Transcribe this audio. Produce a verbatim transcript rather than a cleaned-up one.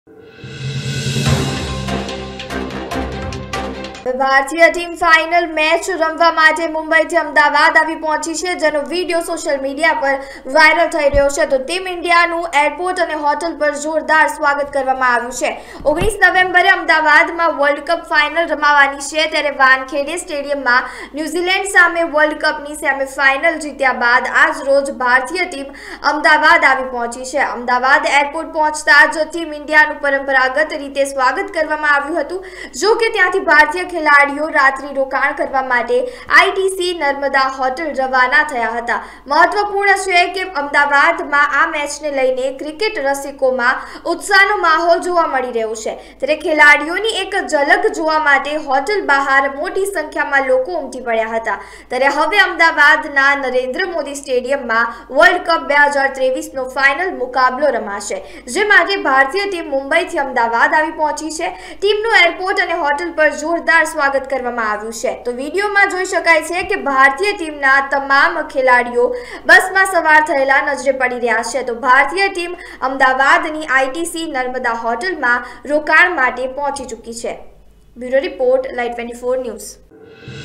ભારતીય team final match રમવા માટે મુંબઈથી અમદાવાદ આવી પહોંચી છે, જેનો વિડીયો સોશિયલ મીડિયા પર વાયરલ થઈ રહ્યો છે। તો ટીમ ઇન્ડિયાનું એરપોર્ટ અને હોટલ પર જોરદાર સ્વાગત કરવામાં આવ્યું છે। ઓગણીસ નવેમ્બરે અમદાવાદમાં વર્લ્ડ કપ ફાઇનલ રમાવાની છે, ત્યારે વાનખેડે સ્ટેડિયમમાં ન્યૂઝીલેન્ડ સામે વર્લ્ડ કપની સેમીફાઇનલ જીત્યા બાદ આજ રોજ ભારતીય ટીમ અમદાવાદ આવી પહોંચી છે। અમદાવાદ એરપોર્ટ પહોંચતા જ ટીમ ઇન્ડિયાનું પરંપરાગત રીતે સ્વાગત કરવામાં આવ્યું હતું। જો કે ત્યાંથી ભારતીય ખેલાડીઓ રાત્રિ રોકાણ કરવા માટે આઈટીસી નર્મદા હોટલ રવાના થયા હતા। મહત્વપૂર્ણ છે કે અમદાવાદમાં આ મેચને લઈને ક્રિકેટ રસિકોમાં ઉત્સાહનો માહોલ જોવા મળી રહ્યો છે, ત્યારે ખેલાડીઓની એક ઝલક જોવા માટે હોટલ બહાર મોટી સંખ્યામાં લોકો ઉમટી પડ્યા હતા। ત્યારે હવે અમદાવાદના નરેન્દ્ર મોદી સ્ટેડિયમમાં વર્લ્ડ કપ બે હજાર ત્રેવીસ નો ફાઇનલ મુકાબલો રમાશે, જે માટે ભારતીય ટીમ મુંબઈથી અમદાવાદ આવી પહોંચી છે। ટીમનું એરપોર્ટ અને હોટલ પર જોરદાર સ્વાગત કરવામાં આવ્યું છે। તો વિડીયોમાં જોઈ શકાય છે કે ભારતીય ટીમના તમામ ખેલાડીઓ બસમાં સવાર થયેલા નજરે પડી રહ્યા છે। તો ભારતીય ટીમ અમદાવાદની આઈટીસી નર્મદા હોટલમાં રોકાણ માટે પહોંચી ચૂકી છે। Bureau report, live twenty four news.